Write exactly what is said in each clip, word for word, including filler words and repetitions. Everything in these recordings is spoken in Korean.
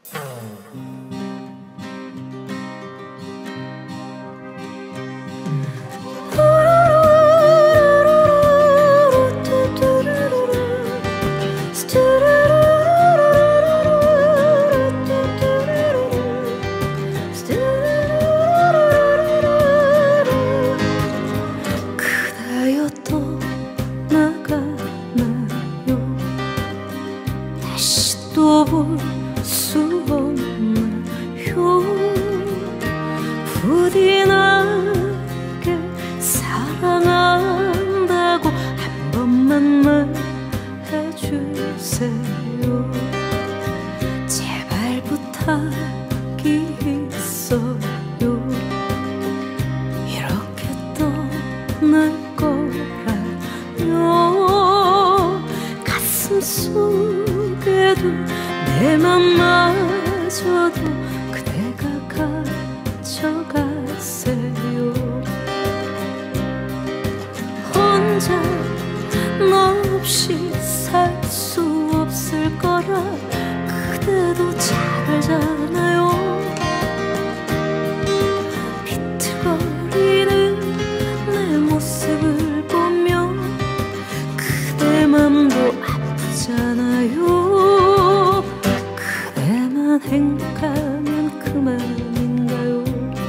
그대여 떠나가나요? 다시 또 볼 수 없나요? 부디 나에게 사랑한다고 한 번만 말해주세요. 제발 부탁이 있어요. 이렇게 떠날 거라면 가슴 속에도 내 맘마저도 그대가 가져가세요. 혼자 너 없이 살 수 없을 거라 그대도 잘 알잖아요. 비틀거리는 내 모습을 보면 그대 맘도 아프잖아요. 그대만 행복하면 그만인가요?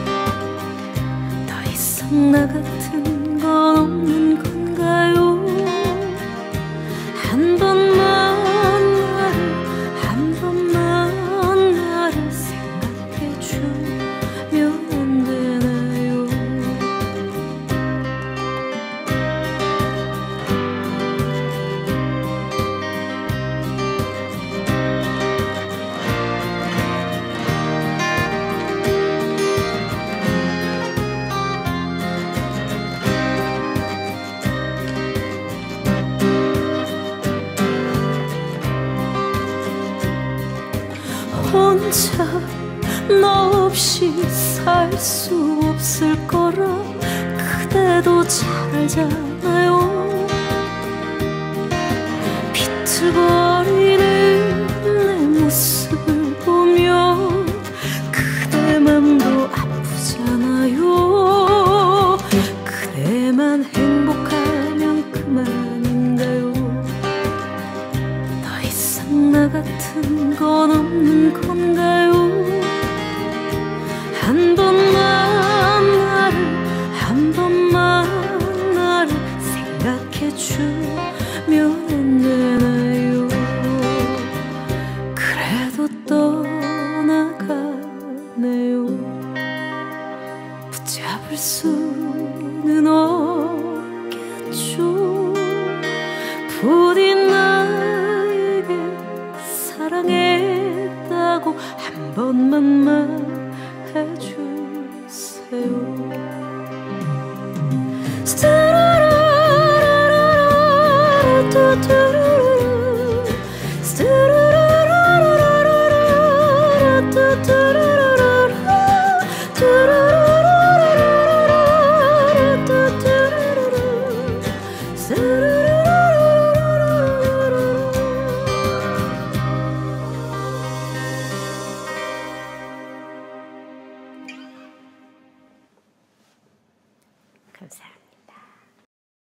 더 이상 나 같은 건 없는 건가요? 한 번만 나를, 한 번만 나를 생각해 주면 안 되나요? 혼자 너 없이 살 수 없을 거라 그대도 잘 알잖아요. 비틀거리는 내 모습을 보면 그대 맘도 아프잖아요. 그대만 행복하면 그만인가요? 더 이상 나 같은 건 없는 건가요? 한 번만 나를, 한 번만 나를 생각해 주면 안 되나요? 그래도 떠나가네요. 붙잡을 수는 없겠죠. 부디 나에게 사랑했다고 한 번만 말해주세요.